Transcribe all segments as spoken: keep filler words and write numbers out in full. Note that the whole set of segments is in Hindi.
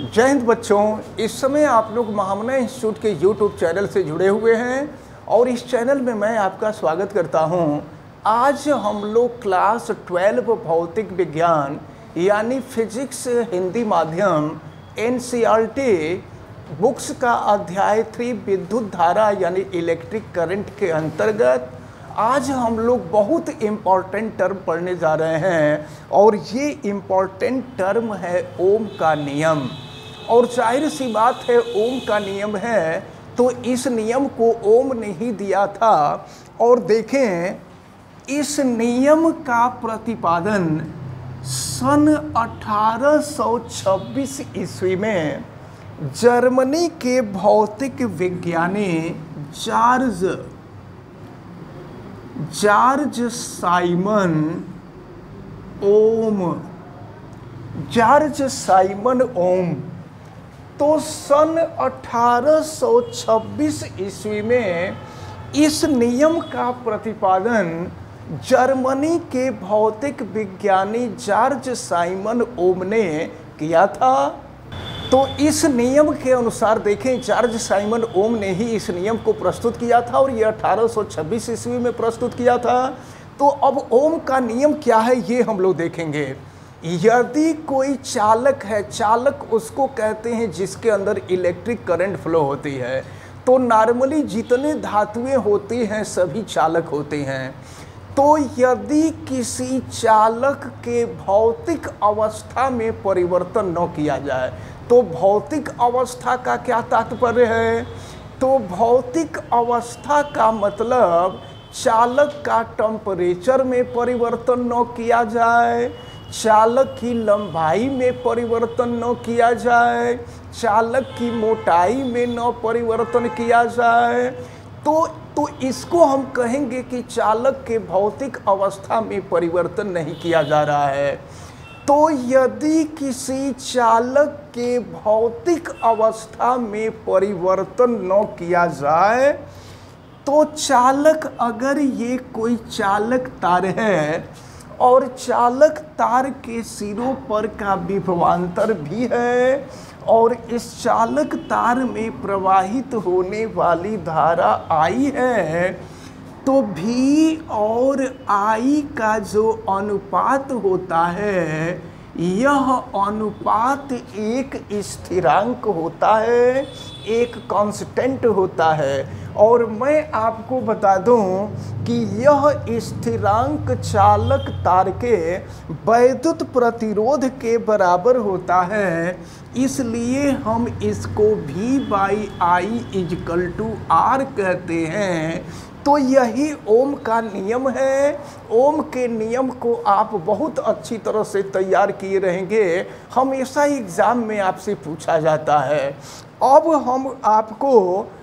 जय हिंद बच्चों, इस समय आप लोग महामना इंस्टीट्यूट के यूट्यूब चैनल से जुड़े हुए हैं और इस चैनल में मैं आपका स्वागत करता हूं। आज हम लोग क्लास ट्वेल्व भौतिक विज्ञान यानी फिजिक्स हिंदी माध्यम N C R T books का अध्याय थ्री विद्युत धारा यानी इलेक्ट्रिक करंट के अंतर्गत आज हम लोग बहुत इम्पॉर्टेंट टर्म पढ़ने जा रहे हैं और ये इम्पॉर्टेंट टर्म है ओम का नियम। और जाहिर सी बात है, ओम का नियम है तो इस नियम को ओम ने ही दिया था। और देखें, इस नियम का प्रतिपादन सन अठारह सौ छब्बीस ईस्वी में जर्मनी के भौतिक विज्ञानी Charles George Simon Ohm George Simon Ohm तो सन अठारह सौ छब्बीस ईस्वी में इस नियम का प्रतिपादन जर्मनी के भौतिक विज्ञानी जॉर्ज साइमन ओम ने किया था। तो इस नियम के अनुसार देखें, जॉर्ज साइमन ओम ने ही इस नियम को प्रस्तुत किया था और ये अठारह सौ छब्बीस ईस्वी में प्रस्तुत किया था। तो अब ओम का नियम क्या है ये हम लोग देखेंगे। यदि कोई चालक है, चालक उसको कहते हैं जिसके अंदर इलेक्ट्रिक करंट फ्लो होती है। तो नॉर्मली जितने धातुएं होती हैं सभी चालक होते हैं। तो यदि किसी चालक के भौतिक अवस्था में परिवर्तन न किया जाए, तो भौतिक अवस्था का क्या तात्पर्य है? तो भौतिक अवस्था का मतलब चालक का टेम्परेचर में परिवर्तन न किया जाए, चालक की लंबाई में परिवर्तन न किया जाए, चालक की मोटाई में न परिवर्तन किया जाए, तो तो इसको हम कहेंगे कि चालक के भौतिक अवस्था में परिवर्तन नहीं किया जा रहा है। तो यदि किसी चालक के भौतिक अवस्था में परिवर्तन न किया जाए, तो चालक, अगर ये कोई चालक तार है और चालक तार के सिरों पर का विभवांतर भी है और इस चालक तार में प्रवाहित होने वाली धारा आई है, तो भी और आई का जो अनुपात होता है, यह अनुपात एक स्थिरांक होता है, एक कांस्टेंट होता है। और मैं आपको बता दूं कि यह स्थिरांक चालक तार के वैद्युत प्रतिरोध के बराबर होता है। इसलिए हम इसको V by I equal to R कहते हैं। तो यही ओम का नियम है। ओम के नियम को आप बहुत अच्छी तरह से तैयार किए रहेंगे, हमेशा एग्जाम में आपसे पूछा जाता है। अब हम आपको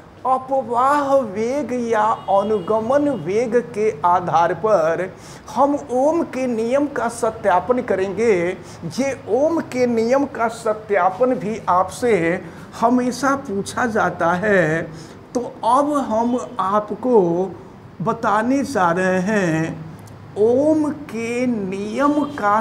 अपवाह वेग या अनुगमन वेग के आधार पर हम ओम के नियम का सत्यापन करेंगे। ये ओम के नियम का सत्यापन भी आपसे हमेशा पूछा जाता है। तो अब हम आपको बताने जा रहे हैं ओम के नियम का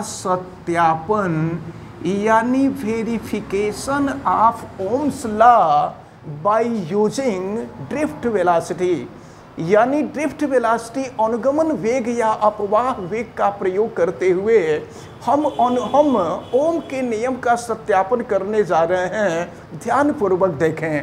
सत्यापन यानी verification of Ohm's law by using drift velocity, यानी ड्रिफ्ट वेलोसिटी अनुगमन वेग या अपवाह वेग का प्रयोग करते हुए हम हम ओम के नियम का सत्यापन करने जा रहे हैं। ध्यानपूर्वक देखें।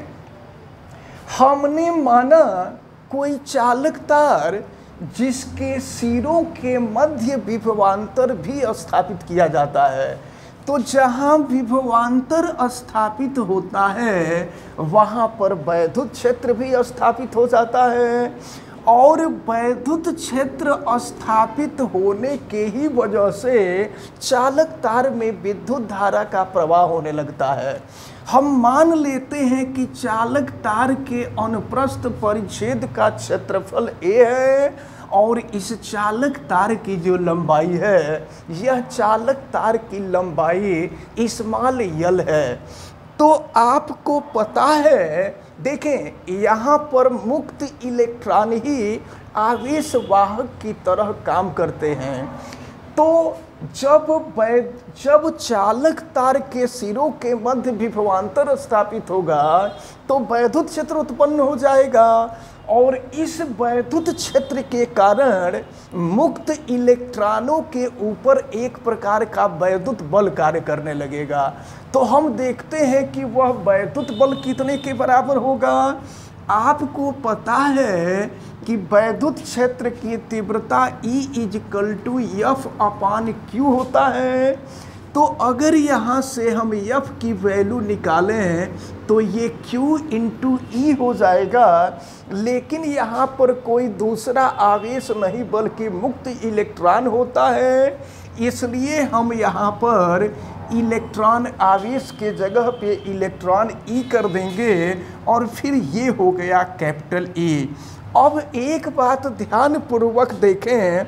हमने माना कोई चालक तार जिसके सिरों के मध्य विभवांतर भी स्थापित किया जाता है। तो जहाँ विभवांतर स्थापित होता है वहाँ पर वैद्युत क्षेत्र भी स्थापित हो जाता है और वैद्युत क्षेत्र स्थापित होने के ही वजह से चालक तार में विद्युत धारा का प्रवाह होने लगता है। हम मान लेते हैं कि चालक तार के अनुप्रस्थ परिच्छेद का क्षेत्रफल ए है और इस चालक तार की जो लंबाई है, यह चालक तार की लंबाई स्मॉल यल है। तो आपको पता है, देखें, यहाँ पर मुक्त इलेक्ट्रॉन ही आवेश वाहक की तरह काम करते हैं। तो जब वै जब चालक तार के सिरों के मध्य विभवांतर स्थापित होगा तो वैद्युत क्षेत्र उत्पन्न हो जाएगा, और इस वैद्युत क्षेत्र के कारण मुक्त इलेक्ट्रॉनों के ऊपर एक प्रकार का वैद्युत बल कार्य करने लगेगा। तो हम देखते हैं कि वह वैद्युत बल कितने के बराबर होगा। आपको पता है कि वैद्युत क्षेत्र की तीव्रता E equal to F upon q होता है। तो अगर यहाँ से हम F की वैल्यू निकालें तो ये Q इंटू ई हो जाएगा, लेकिन यहाँ पर कोई दूसरा आवेश नहीं बल्कि मुक्त इलेक्ट्रॉन होता है, इसलिए हम यहाँ पर इलेक्ट्रॉन आवेश के जगह पे इलेक्ट्रॉन ई कर देंगे और फिर ये हो गया कैपिटल ई। अब एक बात ध्यान पूर्वक देखें,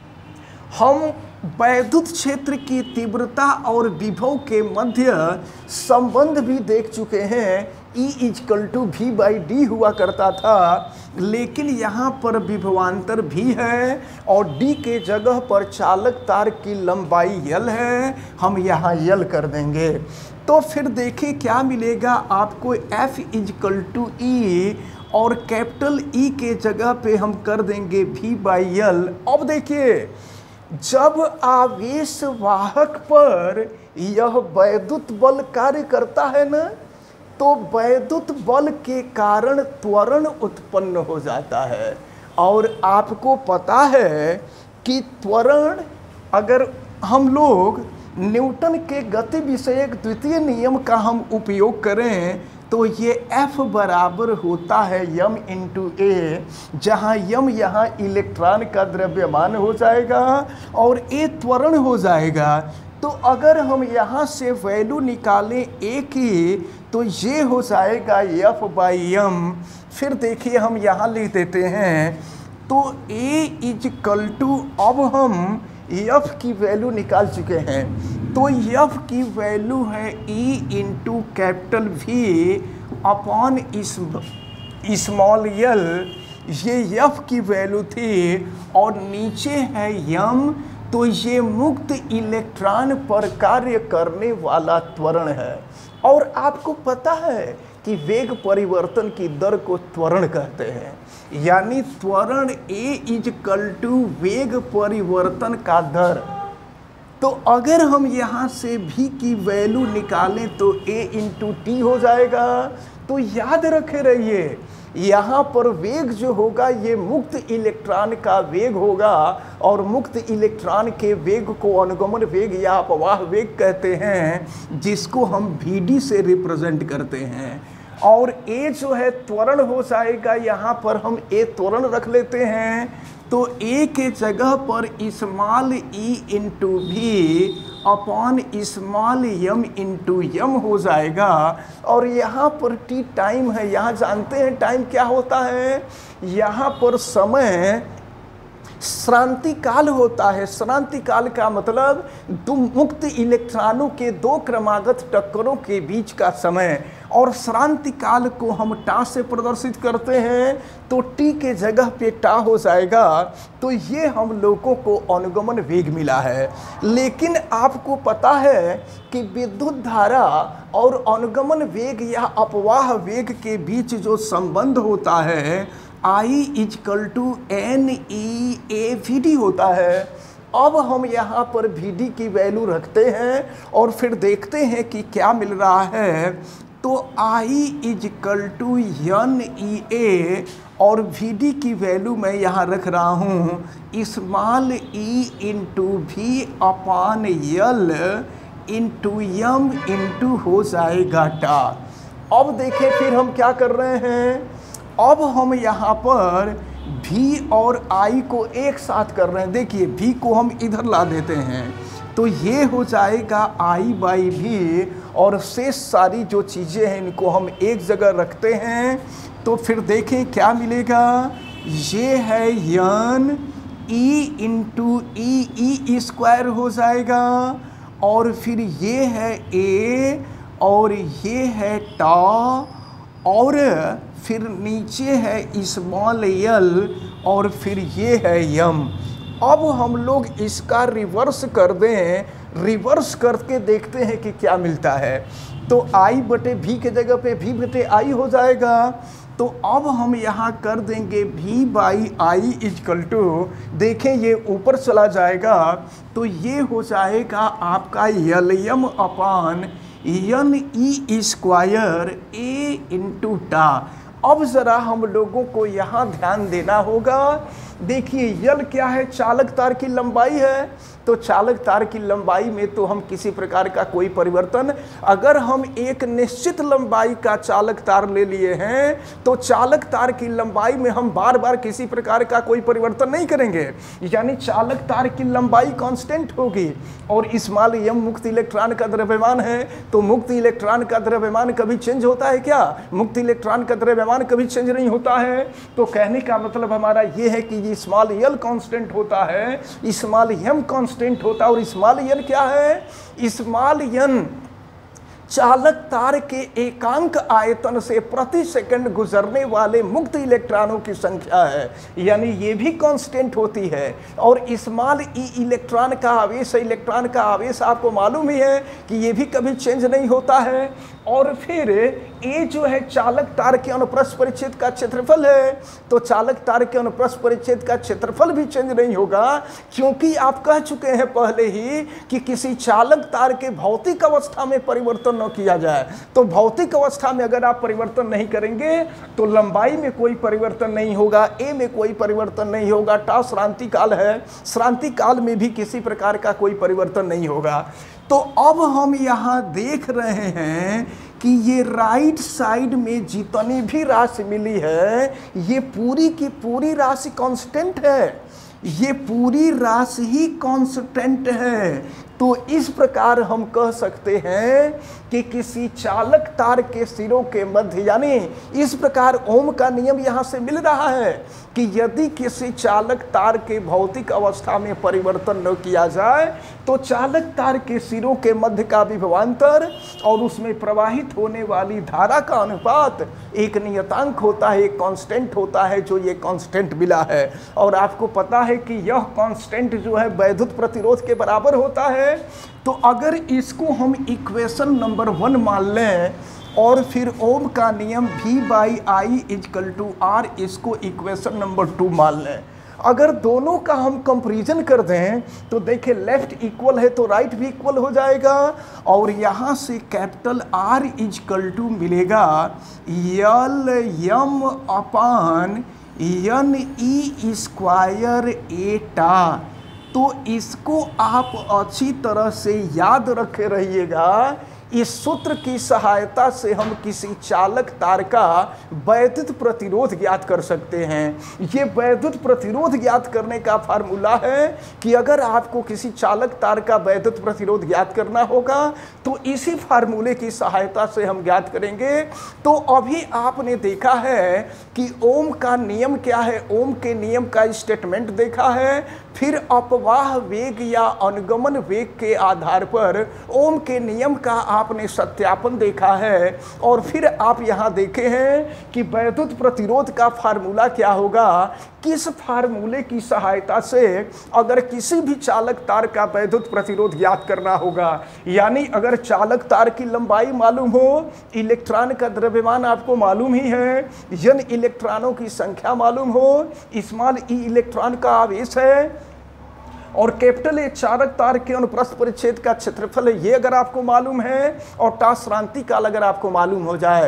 हम वैद्युत क्षेत्र की तीव्रता और विभव के मध्य संबंध भी देख चुके हैं। E equal to V by d हुआ करता था, लेकिन यहाँ पर विभवांतर भी है और D के जगह पर चालक तार की लंबाई L है, हम यहाँ L कर देंगे। तो फिर देखिए क्या मिलेगा आपको, F इजकल टू ई और कैपिटल E के जगह पे हम कर देंगे V बाई L। अब देखिए जब आवेश वाहक पर यह वैद्युत बल कार्य करता है ना, तो वैद्युत बल के कारण त्वरण उत्पन्न हो जाता है। और आपको पता है कि त्वरण, अगर हम लोग न्यूटन के गति विषयक द्वितीय नियम का हम उपयोग करें तो ये F बराबर होता है यम इंटू ए, जहाँ यम यहाँ इलेक्ट्रॉन का द्रव्यमान हो जाएगा और ए त्वरण हो जाएगा। तो अगर हम यहाँ से वैल्यू निकालें ए की तो ये हो जाएगा F बाई यम। फिर देखिए हम यहाँ लिख देते हैं, तो A इजकल टू, अब हम F की वैल्यू निकाल चुके हैं, तो F की वैल्यू है E into capital V upon small l। ये F की वैल्यू थी और नीचे है यम, तो ये मुक्त इलेक्ट्रॉन पर कार्य करने वाला त्वरण है। और आपको पता है कि वेग परिवर्तन की दर को त्वरण कहते हैं, यानी त्वरण A इजकल टू वेग परिवर्तन का दर। तो अगर हम यहाँ से V की वैल्यू निकालें तो A इंटू टी हो जाएगा। तो याद रखे रहिए, यहाँ पर वेग जो होगा ये मुक्त इलेक्ट्रॉन का वेग होगा, और मुक्त इलेक्ट्रॉन के वेग को अनुगमन वेग या अपवाह वेग कहते हैं, जिसको हम वी डी से रिप्रेजेंट करते हैं। और ए जो है त्वरण हो जाएगा, यहाँ पर हम ए त्वरण रख लेते हैं, तो ए के जगह पर small e into v upon small m into m हो जाएगा। और यहाँ पर टी टाइम है, यहाँ जानते हैं टाइम क्या होता है, यहाँ पर समय श्रांति काल होता है। श्रांति काल का मतलब दो मुक्त इलेक्ट्रॉनों के दो क्रमागत टक्करों के बीच का समय, और श्रांति काल को हम टा से प्रदर्शित करते हैं, तो टी के जगह पे टा हो जाएगा। तो ये हम लोगों को अनुगमन वेग मिला है। लेकिन आपको पता है कि विद्युत धारा और अनुगमन वेग या अपवाह वेग के बीच जो संबंध होता है I equal to n e A v d होता है। अब हम यहाँ पर वी डी की वैल्यू रखते हैं और फिर देखते हैं कि क्या मिल रहा है। तो I equal to n e A और वी डी की वैल्यू मैं यहाँ रख रहा हूँ small e into v upon l into m into हो जाएगा टा। अब देखें फिर हम क्या कर रहे हैं, अब हम यहाँ पर V और I को एक साथ कर रहे हैं। देखिए V को हम इधर ला देते हैं, तो ये हो जाएगा I बाई वी, और शेष सारी जो चीज़ें हैं इनको हम एक जगह रखते हैं। तो फिर देखें क्या मिलेगा, ये है n E into e e square हो जाएगा, और फिर ये है A और ये है टा, और फिर नीचे है स्मॉल यल, और फिर ये है यम। अब हम लोग इसका रिवर्स कर दें, रिवर्स करके देखते हैं कि क्या मिलता है। तो आई बटे भी के जगह पे भी बटे आई हो जाएगा। तो अब हम यहाँ कर देंगे भी बाई आई इजकल टू, देखें ये ऊपर चला जाएगा तो ये हो जाएगा आपका l m upon n e square A into टा। अब ज़रा हम लोगों को यहाँ ध्यान देना होगा। देखिए यल क्या है, चालक तार की लंबाई है। तो चालक तार की लंबाई में तो हम किसी प्रकार का कोई परिवर्तन, अगर हम एक निश्चित लंबाई का चालक तार ले लिए हैं तो चालक तार की लंबाई में हम बार बार किसी प्रकार का कोई परिवर्तन नहीं करेंगे, यानी चालक तार की लंबाई कांस्टेंट होगी। और स्मॉल एम मुक्त इलेक्ट्रॉन का द्रव्यमान है, तो मुक्त इलेक्ट्रॉन का द्रव्यमान कभी चेंज होता है क्या? मुक्त इलेक्ट्रॉन का द्रव्यमान कभी चेंज नहीं होता है। तो कहने का मतलब हमारा ये है कि ये स्मॉल यल कांस्टेंट होता है, स्मॉल एम कांस्टेंट होता है। और स्मॉल एन क्या है? स्मॉल एन चालक तार के एकांक आयतन से प्रति सेकंड गुजरने वाले मुक्त इलेक्ट्रॉनों की संख्या है, यानी ये भी कांस्टेंट होती है। और स्मॉल ई इलेक्ट्रॉन का आवेश, इलेक्ट्रॉन का आवेश आपको मालूम ही है कि ये भी कभी चेंज नहीं होता है। और फिर ए जो है चालक तार के अनुप्रस्थ परिच्छेद का क्षेत्रफल है, तो चालक तार के अनुप्रस्थ परिच्छेद का क्षेत्रफल भी चेंज नहीं होगा, क्योंकि आप कह चुके हैं पहले ही कि किसी चालक तार के भौतिक अवस्था में परिवर्तन न किया जाए। तो भौतिक अवस्था में अगर आप परिवर्तन नहीं करेंगे तो लंबाई में कोई परिवर्तन नहीं होगा, ए में कोई परिवर्तन नहीं होगा। टा श्रांति काल है, श्रांति काल में भी किसी प्रकार का कोई परिवर्तन नहीं होगा। तो अब हम यहाँ देख रहे हैं कि ये राइट साइड में जितनी भी राशि मिली है ये पूरी की पूरी राशि कांस्टेंट है, ये पूरी राशि ही कांस्टेंट है। तो इस प्रकार हम कह सकते हैं कि किसी चालक तार के सिरों के मध्य, यानी इस प्रकार ओम का नियम यहाँ से मिल रहा है कि यदि किसी चालक तार के भौतिक अवस्था में परिवर्तन न किया जाए तो चालक तार के सिरों के मध्य का विभवांतर और उसमें प्रवाहित होने वाली धारा का अनुपात एक नियतांक होता है, एक कांस्टेंट होता है, जो ये कांस्टेंट मिला है। और आपको पता है कि यह कांस्टेंट जो है वैद्युत प्रतिरोध के बराबर होता है। तो अगर इसको हम इक्वेशन नंबर वन मान लें और फिर ओम का नियम भी by I equal to R, इसको इक्वेशन नंबर टू मान लें। अगर दोनों का हम कंपैरिजन कर दें तो देखिए लेफ्ट इक्वल है तो राइट भी इक्वल हो जाएगा। और यहाँ से कैपिटल आर इजकल टू मिलेगा यल m upon n e square एटा। तो इसको आप अच्छी तरह से याद रखे रहिएगा। इस सूत्र की सहायता से हम किसी चालक तार का वैद्युत प्रतिरोध ज्ञात कर सकते हैं। ये वैद्युत प्रतिरोध ज्ञात करने का फार्मूला है कि अगर आपको किसी चालक तार का वैद्युत प्रतिरोध ज्ञात करना होगा तो इसी फार्मूले की सहायता से हम ज्ञात करेंगे। तो अभी आपने देखा है कि ओम का नियम क्या है, ओम के नियम का स्टेटमेंट देखा है, फिर अपवाह वेग या अनुगमन वेग के आधार पर ओम के नियम का आपने सत्यापन देखा है। और फिर आप यहाँ देखे हैं कि वैद्युत प्रतिरोध का फार्मूला क्या होगा, किस फार्मूले की सहायता से अगर किसी भी चालक तार का वैद्युत प्रतिरोध ज्ञात करना होगा, यानी अगर चालक तार की लंबाई मालूम हो, इलेक्ट्रॉन का द्रव्यमान आपको मालूम ही है, यन इलेक्ट्रॉनों की संख्या मालूम हो, स्मॉल ई इलेक्ट्रॉन का आवेश है और कैपिटल ए चालक तार के अनुप्रस्थ परिच्छेद का क्षेत्रफल है, ये अगर आपको मालूम है, और टा श्रांति काल अगर आपको मालूम हो जाए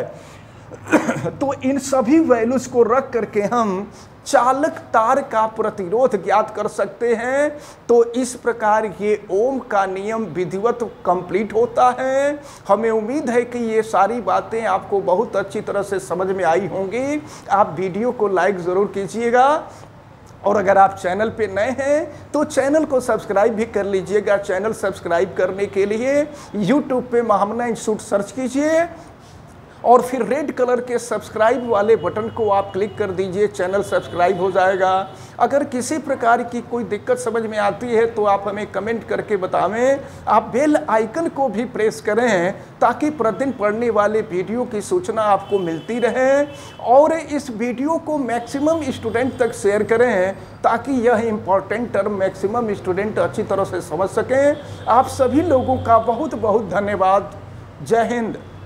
तो इन सभी वैल्यूज को रख करके हम चालक तार का प्रतिरोध ज्ञात कर सकते हैं। तो इस प्रकार ये ओम का नियम विधिवत कंप्लीट होता है। हमें उम्मीद है कि ये सारी बातें आपको बहुत अच्छी तरह से समझ में आई होंगी। आप वीडियो को लाइक ज़रूर कीजिएगा और अगर आप चैनल पे नए हैं तो चैनल को सब्सक्राइब भी कर लीजिएगा। चैनल सब्सक्राइब करने के लिए यूट्यूब पे महामना इंस्टीट्यूट सर्च कीजिए और फिर रेड कलर के सब्सक्राइब वाले बटन को आप क्लिक कर दीजिए, चैनल सब्सक्राइब हो जाएगा। अगर किसी प्रकार की कोई दिक्कत समझ में आती है तो आप हमें कमेंट करके बतावें। आप बेल आइकन को भी प्रेस करें ताकि प्रतिदिन पढ़ने वाले वीडियो की सूचना आपको मिलती रहे, और इस वीडियो को मैक्सिमम स्टूडेंट तक शेयर करें ताकि यह इम्पॉर्टेंट टर्म मैक्सिमम स्टूडेंट अच्छी तरह से समझ सकें। आप सभी लोगों का बहुत बहुत धन्यवाद। जय हिंद।